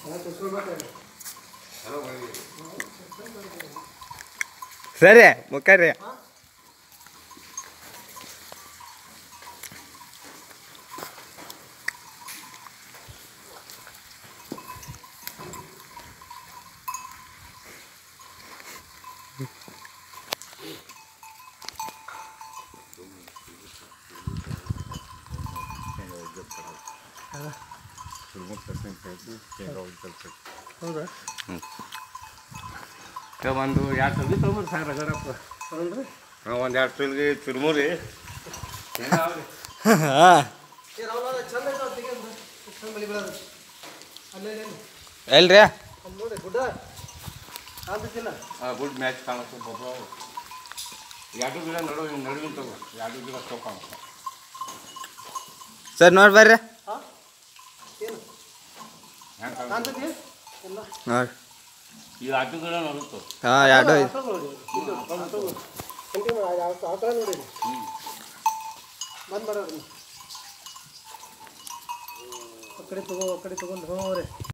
ಸರಿ ಮುಖರ್ರಿ ಹೌದಾ ಒಂದು 2 ಸಲ ತೊಗೊಂಬರ್ರಿ ಸರ್ ರಗಡಪ್ಪ ಹಾಂ ಒಂದು 2 ಸಲಿಗೆ ಚುರುಮುರಿ ಎಲ್ರಿ ನೋಡಿ ಗುಡ್ಡ ಕಾಣ್ತಿಲ್ಲ ಗುಡ್ ಮ್ಯಾಚ್ ಕಾಣುತ್ತೆ ಪಾಪ 2 ಗಿಡ ನಡುವಿನ ತಗೋ 2 ಗಿಡ ಕಾಣುತ್ತೆ ಸರ್ ನೋಡಿ ಬರ್ರಿ ಹಾಂ ಏನು ಕಾಣ್ತೈತಿ ಎಲ್ಲ ನೋಡಿ ಈ 2 ಗಿಡ ನೋಡುತ್ತೆ ಹಾಂ 2 ಆಕಳ ನೋಡಿ ಬಂದ್ ಮಾಡೋರಿ ಆ ಕಡೆ ತಗೊಂಡು ಹೋಗ್ರಿ